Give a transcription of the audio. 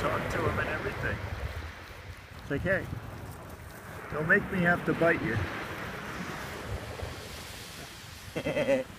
talk to him and everything. It's like, hey, don't make me have to bite you.